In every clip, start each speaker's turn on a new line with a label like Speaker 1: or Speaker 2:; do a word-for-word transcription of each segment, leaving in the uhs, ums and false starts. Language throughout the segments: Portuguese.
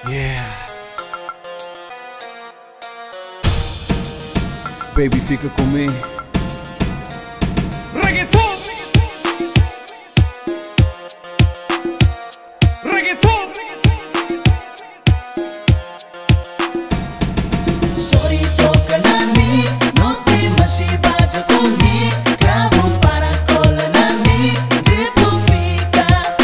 Speaker 1: Yeah. Baby, fica comigo.
Speaker 2: Reggaeton. Reggaeton.
Speaker 3: Sorry, toca na mi, não tem machibaja comigo. Cravo para cola na mi, grito fica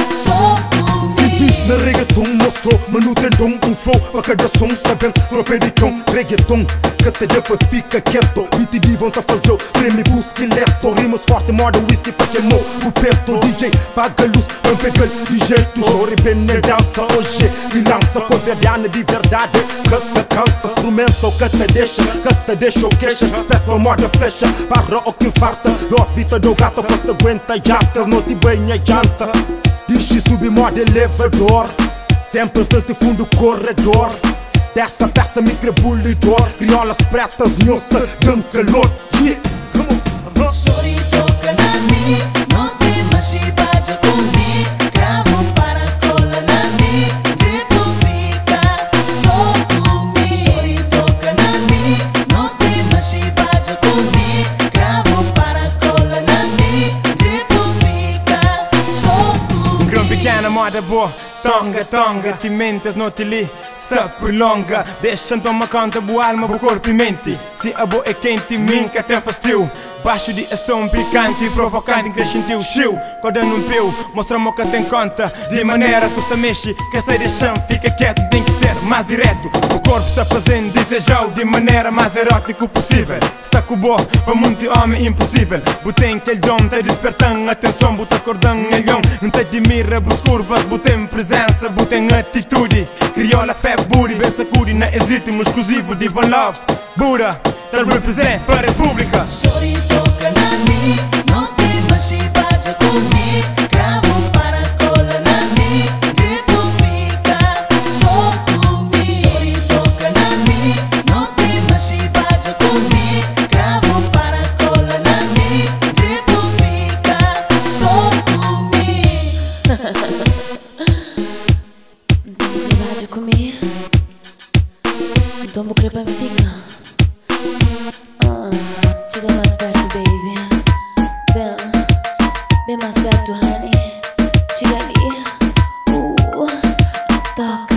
Speaker 3: só comigo.
Speaker 4: Na reggaeton mostrou, mano tem dom, um flow para cada som, está bem, tropa de chão. Reggaeton, que te depois fica quieto. Beat de vão tá fazer o treme esqueleto. Rimas forte, moda whisky para queimou o peito. D J, paga luz, vem pegar de jeito. Chore bem na dança hoje, e lança converdiana de verdade. Que te cansa, instrumento que te deixa, que te deixa o queixa. Peto, moda flecha, para o que infarta. Love vida do gato, que te aguenta janta, não te banha janta. Diz subir moda elevador, sempre frente fundo corredor. Dessa peça microbulidor, criolas pretas, nhoça, dão calor. Yeah, come on, uh-huh.
Speaker 3: Sorry, toca na mi, não tem machibaja comigo. Cravo para cola na mi, grito fica só comigo. Sorry, toca na mi, não tem machibaja comigo. Cravo para cola na mi, grito fica só comigo.
Speaker 2: Grão pequena, moda boa. Tonga, tonga, ti mentes, não te li, se prolonga. Deixa tomar conta, boa alma, boa corpo e mente. Se a boa é quente, minca tem fastio. Baixo de ação picante, provocante, crescente o chill. Coda num pio, mostra-me que tem conta. De maneira que se mexe, quer sair de chão, fica quieto, tem que ser mais direto. O corpo se fazendo desejado de maneira mais erótica possível. Está com boa, para muito homem impossível. Botem aquele dom, tá despertando atenção, bota cordão em leão. Não te admira, bus curvas, botem presença, botem atitude. Criola, fé, booty, vê sacudi na esse ritmo exclusivo de One Love. Buda, tá represent para a República.
Speaker 3: Sorry, toca na mi, não tem machibaja comigo. Cravo para cola na mi, grito fica só comigo. Sorry, toca na mi, não tem machibaja comigo. Cravo para cola na mi, grito fica só comigo.
Speaker 5: Machibaja comigo. Então vou querer para me ficar. Ah, chega mais perto, baby. Vem, vem mais perto, honey. Chega ali. Uh, toca.